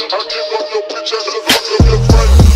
I give up your bitch ass and fuck up your friend.